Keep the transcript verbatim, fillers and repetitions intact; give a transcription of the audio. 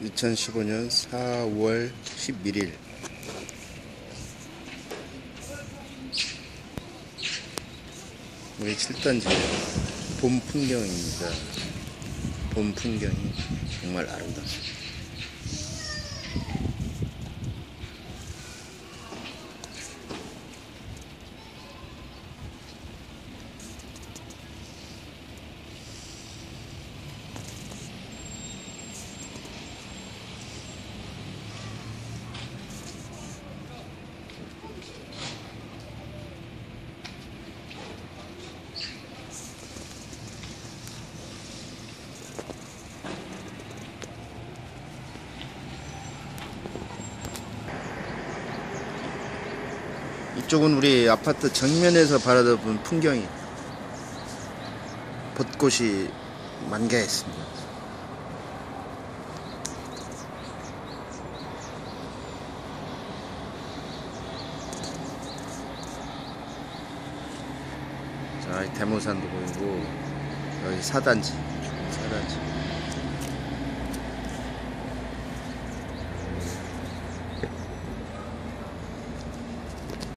이천십오 년 사월 십일 일 우리 칠 단지 봄 풍경입니다. 봄 풍경이 정말 아름답습니다. 이쪽은 우리 아파트 정면에서 바라본 풍경이 벚꽃이 만개했습니다. 자, 이 대모산도 보이고 여기 사 단지 사 단지